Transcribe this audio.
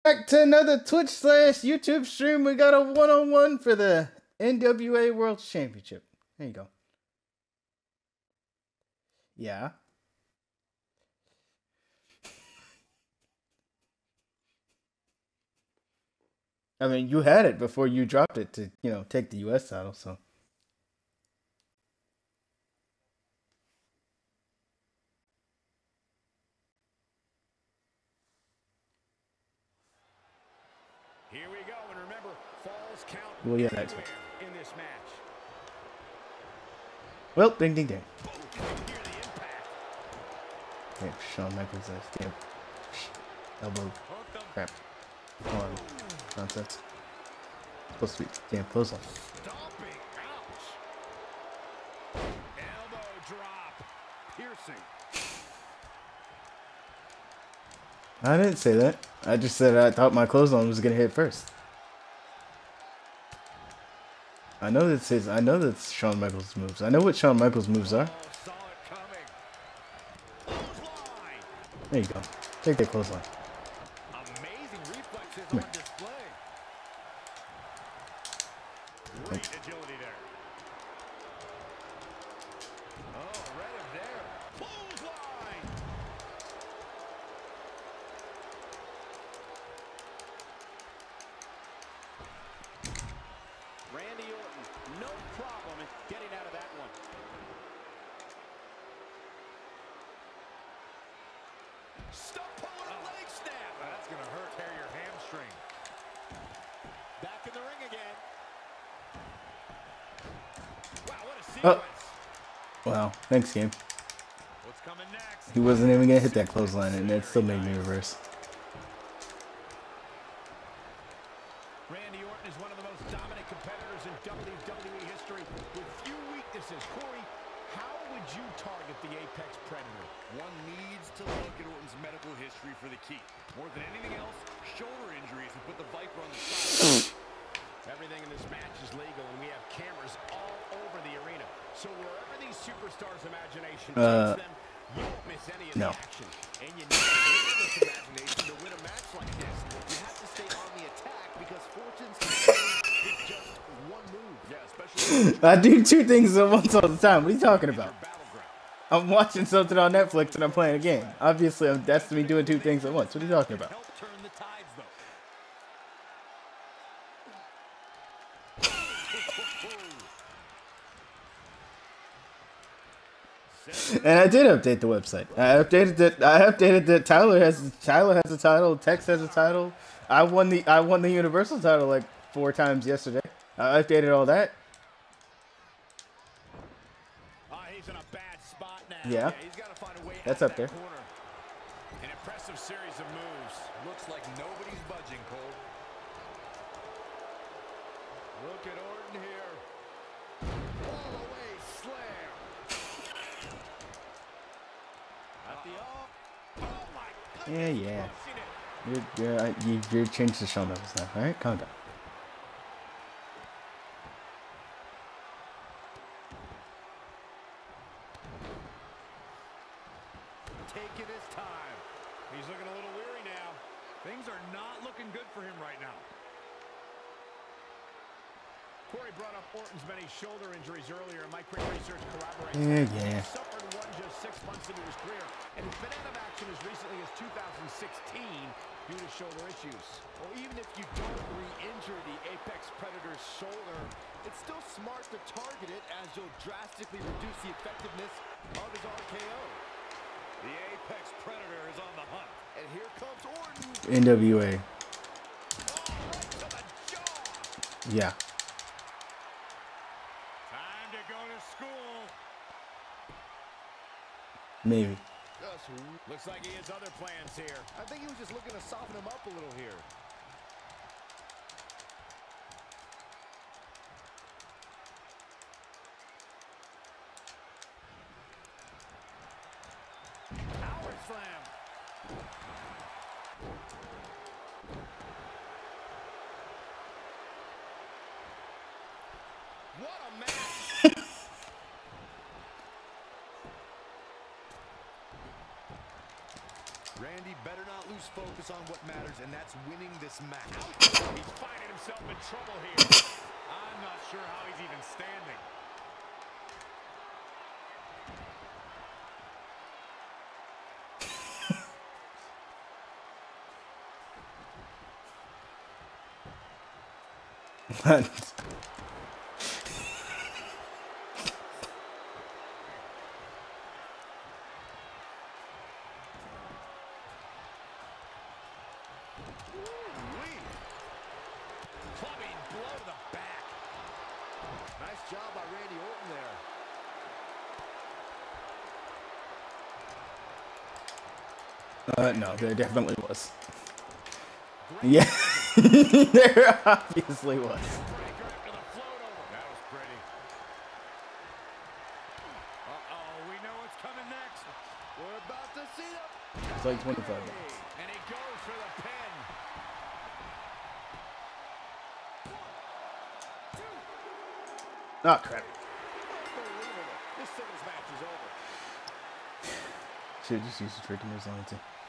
Back to another Twitch slash YouTube stream. We got a one-on-one for the NWA World Championship. There you go. Yeah. I mean, you had it before you dropped it to, take the US title, so. Here we go, and remember, falls count well, yeah, that's it. In this match. Well, ding, ding, ding. Okay, Shawn Michaels says, damn. Elbow. Crap. Hold on. Nonsense. Supposed to be damn close on. Stomping. Ouch. Elbow drop. Piercing. I didn't say that. I just said I thought my clothesline was gonna hit first. I know that's his. I know that's Shawn Michaels' moves. I know what Shawn Michaels' moves are. There you go. Take that clothesline. Amazing reflexes on display. Great agility there. Oh, right up there. Clothesline. Randy Orton, no problem in getting out of that one. Stop pulling a leg snap. That's going to hurt. Tear your hamstring. Back in the ring again. Wow, what a sequence. Wow, thanks, game. What's coming next? He wasn't even gonna hit that clothesline, and it still made me reverse. Randy Orton is one of the most dominant competitors in WWE history with few weaknesses. Corey, how would you target the Apex Predator? One needs to look at Orton's medical history for the key. More than anything else, shoulder injuries have put the Viper on the side. Everything in this match is legal, and we have cameras all over the arena. So wherever these superstars' imagination takes them, you won't miss any of the action. And you need a limitless imagination to win a match like this. You have to stay on the attack because fortunes can change with just one move. Yeah, especially I do two things at once all the time. What are you talking about? I'm watching something on Netflix and I'm playing a game. Obviously, that's me doing two things at once. What are you talking about? Help turn the tides, though. And I did update the website. I updated that Tyler has a title. Tex has a title. I won the Universal title like 4 times yesterday. I updated all that. He's in a bad spot now. Yeah. He's got to find a way That's out up there. that corner. An impressive series of moves. Looks like nobody's budging, Cole. Look at Orton here. All the way slam. At the oh my Yeah. You're changed to Shawn Michaels now. All right, calm down. Taking his time. He's looking a little weary now. Things are not looking good for him right now. Corey brought up Orton's many shoulder injuries earlier, and my quick research corroborates Yeah. He suffered one just 6 months into his career, and he's been out of action as recently as 2016 due to shoulder issues. Well, even if you don't re-injure the Apex Predator's shoulder, it's still smart to target it as you'll drastically reduce the effectiveness of his RKO. The Apex Predator is on the hunt. And here comes Orton. NWA. Oh, right to the jaw. Yeah. Time to go to school. Maybe. Looks like he has other plans here. I think he was just looking to soften him up a little here. Power slam. What a match. Randy better not lose focus on what matters, and that's winning this match. He's finding himself in trouble here. I'm not sure how he's even standing. Clubbing blow to the back. Nice job by Randy Orton there. No, there definitely was. Yeah, there obviously was. Breaker after the float over. That was pretty. Uh-oh, we know what's coming next. We're about to see them. It's like $25. And he goes for the pin. Oh, crap. Unbelievable. This singles match is over. Should have just used the trick moves on it too.